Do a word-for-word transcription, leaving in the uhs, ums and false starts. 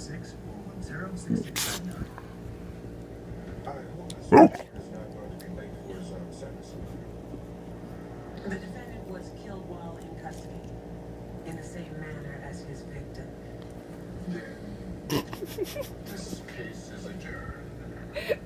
six six, four one zero, six six nine nine. The defendant was killed while in custody, in the same manner as his victim. This case is adjourned.